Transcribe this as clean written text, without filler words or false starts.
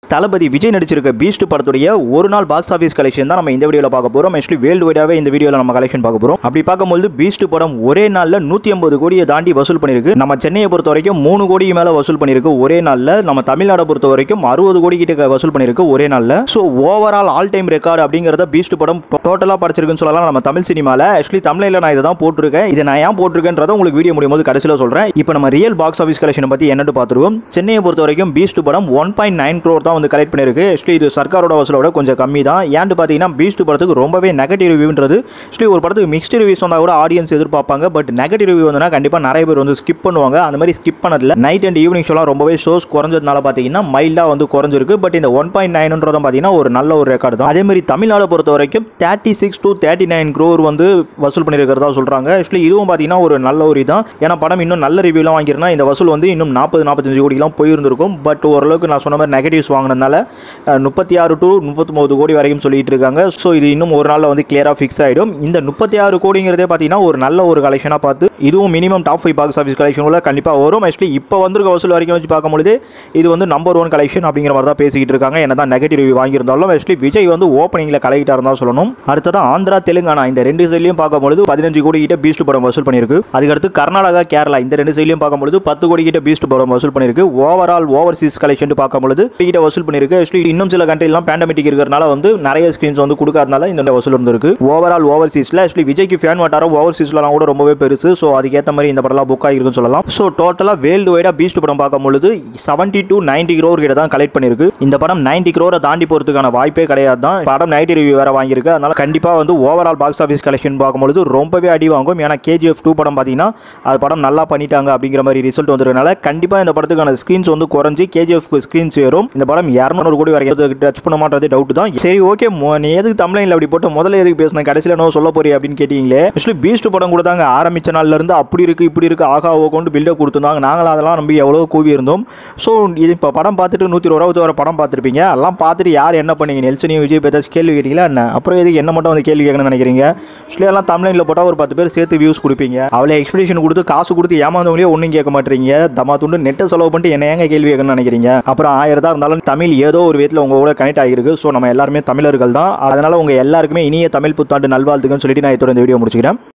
தளபதி Vijay நடிச்சிருக்க Beast படத்துடைய ஒரு நாள் பாக்ஸ் ஆஃபீஸ் கலெக்ஷன் தான் நம்ம இந்த வீடியோவில் பார்க்க போகிறோம். ஆக்சுவலி வேர்ல்டு வைடாவே இந்த வீடியோவில் நம்ம கலெக்ஷன் பார்க்க போகிறோம். அப்படி பார்க்கும்போது பீஸ்ட் படம் ஒரே நாளில் 150 கோடியை தாண்டி வசூல் பண்ணியிருக்கு. நம்ம சென்னையை பொறுத்த வரைக்கும் 3 கோடி மேலே வசூல் பண்ணியிருக்கு ஒரே நாளில். நம்ம தமிழ்நாடை பொறுத்த வரைக்கும் 60 கோடி கிட்ட வசூல் பண்ணியிருக்கு ஒரே நாளில். So overall all time record அப்படிங்கிறத பீஸ்ட் படம் டோட்டலாக படிச்சிருக்குன்னு சொல்லலாம் நம்ம தமிழ் சினிமாவில். ஆக்சுவலி தமிழில் நான் இதை தான் போட்டிருக்கேன். இதை நான் ஏன் போட்டிருக்கேன்றதை உங்களுக்கு வீடியோ முடியும் போது கடைசியில் சொல்கிறேன். இப்போ நம்ம ரியல் பாக்ஸ் ஆஃபீஸ் கலெக்ஷனை பற்றி என்னன்னு பார்த்துருவோம். சென்னையை பொறுத்த வரைக்கும் பீஸ்ட் படம் 1.9 crore தான் வந்து கலெக்ட் பண்ணியிருக்கு. இது சர்க்காரோட வசூலோட கொஞ்சம் கம்மி தான். ஏன்னு பார்த்தீங்கன்னா பீஸ்ட் படத்துக்கு ரொம்பவே நெகட்டிவ் ரிவ்யூன்றது ஒரு படத்துக்கு மிக்ஸ்ட் ரிவ்யூஸ் வந்தால் கூட ஆடியன்ஸ் எதிர்பார்ப்பாங்க. பட் நெகட்டிவ் ரிவ்யூ வந்தா கண்டிப்பாக நிறைய பேர் வந்து ஸ்கிப் பண்ணுவாங்க. அந்த மாதிரி ஸ்கிப் பண்ணதில்ல. நைட் அண்ட் ஈவினிங் ஷோலாம் ரொம்பவே ஷோஸ் குறைஞ்சதுனால பார்த்தீங்கன்னா மைல்டாக வந்து குறைஞ்சிருக்கு. பட் இந்த 1.9 பார்த்தீங்கன்னா ஒரு நல்ல ஒரு ரெக்கார்டு தான். அதே மாதிரி தமிழ்நாடு பொறுத்த வரைக்கும் 36 to 39 crore வந்து வசூல் பண்ணியிருக்கிறதா சொல்கிறாங்க. ஆக்சுவலி இதுவும் பார்த்தீங்கன்னா ஒரு நல்ல ஒரு இதான். ஏன்னா படம் இன்னும் நல்ல ரிவ்யூலாம் வாங்கிருந்தா இந்த வசூல் வந்து இன்னும் 40-45 கோடிலாம் போயிருந்திருக்கும். பட் ஓரளவுக்கு நான் சொன்ன மாதிரி நெகட்டிவ்ஸ் வாங்கினதுனால 36 to 39 கோடி வரைக்கும் சொல்லிட்டு இருக்காங்க. ஸோ இது இன்னும் ஒரு நாளில் வந்து கிளியராக ஃபிக்ஸ் ஆகிடும். இந்த 36 கோடிங்கிறதே பார்த்தீங்கன்னா ஒரு நல்ல ஒரு கலெக்ஷனாக பார்த்து இதுவும் minimum top 5 box office collection உள்ள கண்டிப்பாக வரும். ஆக்சுவலி இப்போ வந்திருக்க வசூல் வரைக்கும் வச்சு பார்க்கும்போது இது வந்து நம்பர் 1 கலெக்ஷன் அப்படிங்கிற மாதிரி தான் பேசிக்கிட்டு இருக்காங்க. என்ன தான் நெகட்டிவ் ரிவ்யூ வாங்கியிருந்தாலும் ஆக்சுவலி விஜய் வந்து ஓப்பனிங்கில் கலெக்டாக இருந்தால் சொல்லணும். அடுத்ததான் ஆந்திரா தெலுங்கானா இந்த 2 சைட்லையும் பார்க்கும்போது 15 கோடி கிட்ட பீஸ்ட் படம் வசூல் பண்ணியிருக்கு. அதுக்கடுத்து கர்நாடகா கேரளா இந்த 2 சைட்லையும் பார்க்கும்போது 10 கோடி கிட்ட பீஸ்ட் படம் வசூல் பண்ணியிருக்கு. ஓவரால் ஓவர்சீஸ் கலெக்ஷன் பார்க்கும்போது கிட்ட வசூல் பண்ணியிருக்கு. ஆக்சுவலி இன்னும் சில கண்ட்ரிலாம் பேண்டமிக் இருக்கிறதுனால வந்து நிறைய ஸ்கிரீன்ஸ் வந்து கொடுக்காதனால இந்த வசூல் இருந்திருக்கு. ஓவரால் ஓவர்சீஸ்ல ஆக்சுவலி விஜய்க்கு ஃபேன் வட்டாரம் ஓவர்சீஸ்லாம் கூட ரொம்பவே பெருசு. ஸோ அதுக்கேற்ற மாதிரி இந்த படம்லாம் புக் ஆகிருக்குன்னு சொல்லலாம். ஸோ டோட்டலாக வேர்ல்டு வைடா பீஸ்ட் படம் பார்க்கும்போது 70 to 90 crore கிட்ட தான் கலெக்ட் பண்ணியிருக்கு. இந்த படம் 90 crore தாண்டி போகிறதுக்கான வாய்ப்பே கிடையாது தான். படம் நைட் ரிவ்யூ வேற வாங்கியிருக்கு. அதனால கண்டிப்பாக வந்து ஓவரால் பாக்ஸ் ஆஃபீஸ் கலெக்ஷன் பார்க்கும்போது ரொம்பவே அடி வாங்கும். ஏன்னா KGF 2 படம் பார்த்தீங்கன்னா அது படம் நல்லா பண்ணிட்டாங்க அப்படிங்கிற மாதிரி ரிசல்ட் வந்ததுனால கண்டிப்பாக இந்த படத்துக்கான ஸ்கிரீன்ஸ் வந்து குறைஞ்சி KGF ஸ்கிரீன்ஸ் ஏறும். இந்த படம் 200 கோடி வரைக்கும் டச் பண்ண மாட்டது டவுட் தான். சரி ஓகே, நீ எதுக்கு தமிழ்ல அப்படி போட்டு முதல்ல எதுக்கு பேசினேன் கடைசியில் என்ன சொல்ல போறீ அப்படின்னு கேட்டீங்களே. ஆக்சுவலி பீஸ்ட் படம் கூட தாங்க ஆரம்பிச்ச நாள்ல இருந்து அப்படி இருக்கு இப்படி இருக்கு ஆகா ஓகொண்டு பில்டப் கொடுத்துருந்தாங்க. நாங்களும் அதெல்லாம் நம்பி எவ்வளோ கூவி இருந்தோம். ஸோ இது இப்போ படம் பார்த்துட்டு 120 வர படம் பார்த்துருப்பீங்க. எல்லாம் பார்த்துட்டு யார் என்ன பண்ணீங்க நெல்சனியும் விஜய் பேத்தாச்சு கேள்வி கேட்டீங்களா என்ன? அப்புறம் எதுக்கு என்ன மட்டும் வந்து கேள்வி கேட்கணும்னு நினைக்கிறீங்க? ஆக்சுவலி எல்லாம் தமிழ்ல போட்டால் ஒரு 10 பேர் சேர்த்து வியூஸ் கொடுப்பீங்க. அவளை எக்ஸ்பிளேஷன் கொடுத்து காசு கொடுத்து ஏமாந்தவங்களே ஒன்றும் கேட்க மாட்டீங்க. தமா துண்டு நெட்டை செலவு பண்ணிட்டு என்ன ஏங்க கேள்வி கேட்கணும்னு நினைக்கிறீங்க? அப்புறம் 1000 தான் இருந்தாலும் தமிழ் ஏதோ ஒரு விதத்தில் உங்க கூட கனெக்ட் ஆகிருக்கு. ஸோ நம்ம எல்லாருமே தமிழர்கள் தான். அதனால உங்க எல்லாருக்குமே இனிய தமிழ் புத்தாண்டு நல்வாழ்த்துக்கன்னு சொல்லிட்டு நான் இதோட இந்த வீடியோ முடிச்சுக்கிறேன்.